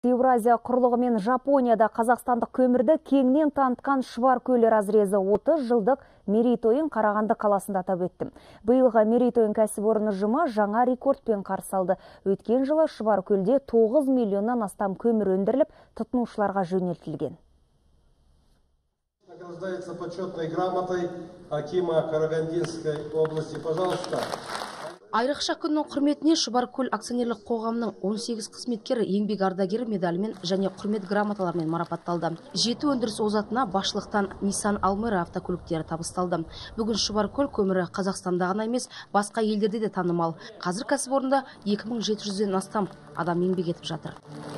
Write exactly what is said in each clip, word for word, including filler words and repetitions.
Еуразия құрлығы мен Жапонияда қазақстандық көмірді кеңінен танытқан Шұбаркөл разрезі отыз жылдық мерейтойын Қарағанды қаласында атап өтті. Биылғы мерейтойын кәсіпорын ұжымы жаңа рекордпен қарсы алды. Өткен жылы Шұбаркөлде тоғыз миллионнан астам көмір өндіріліп, тұтынушыларға жөнелтілген. Награждается почетной грамотой Акима Карагандинской области. Пожалуйста. Айрықша күннің құрметіне Шұбаркөл акционерлік қоғамның он сегіз қызметкері еңбек ардагері медалімен және құрмет грамоталарымен марапатталды. Жеті өндіріс озатына басшылықтан Nissan Almera автокөліктері табысталды. Бүгін Шұбаркөл көмірі Қазақстанда ғана емес, басқа елдерде де танымал. Қазір кәсіпорында екі мың жеті жүзден астам адам еңбек етіп жатыр.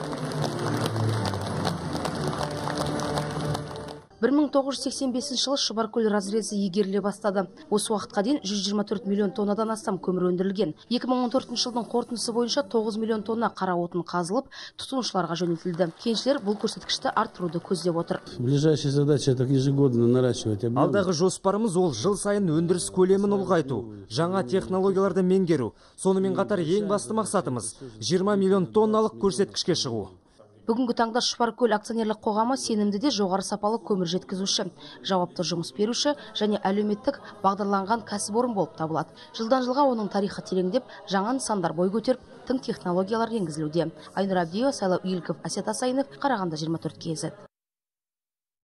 бір мың тоғыз жүз сексен бесінші жылы Шұбаркөл разрезі игеріле бастады. Осы уақытқа дейін жүз жиырма төрт миллион тоннадан астам көмір өндірілген. екі мың он төртінші жылдың қорытындысы бойынша тоғыз миллион тонна қара отын қазылып, тұтынушыларға жөнелтілді. Кеншілер бұл көрсеткішті арттыруды көздеп отыр. Ближайшая задача это ежегодно наращивать объем. Алдағы жоспарымыз ол жыл сайын өндіріс көлемін ұлғайту, жаңа технологияларды меңгеру. Сонымен қатар ең басты мақсатымыз жиырма миллион тонналық көрсеткішке шығу. Бүгінгі таңда Шұбаркөл акционерлік қоғамы сенімді де жоғары сапалы көмір жеткізуші, жауапты жұмыс беруші және әлеуметтік бағдарланған кәсіпорын болып табылады. Жылдан жылға оның тарихы тереңдеп, жаңа нысандар бой көтеріп, тың технологиялар енгізілуде. Айнұр Абдиева, Сайлау Игіліков, Әсет Асайынов, Қарағанды жиырма төрт кз.